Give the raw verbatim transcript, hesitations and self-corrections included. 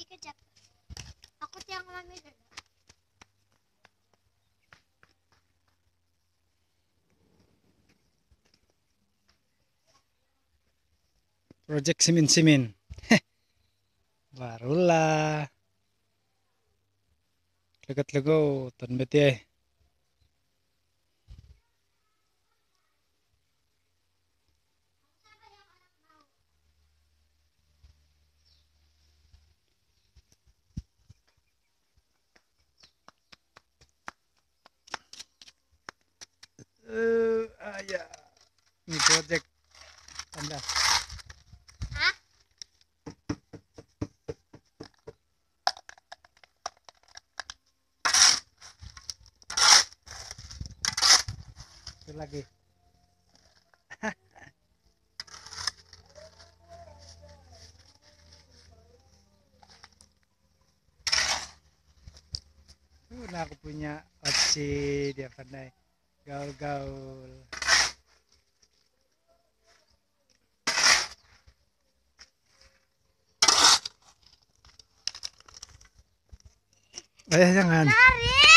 kejap. Aku tiang mami dulu. Project simin-simin. Barulah. Legot-lego ton beti eh. Eh, ah, ya. Ini project Anda. Hah? Itu lagi. Uh, nah aku punya Oci, dia pandai gaul-gaul. Eh jangan. Lari.